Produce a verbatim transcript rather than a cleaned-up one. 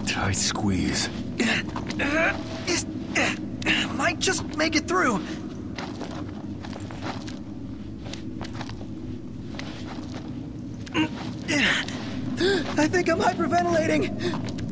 Tight squeeze. Might just make it through. I think I'm hyperventilating.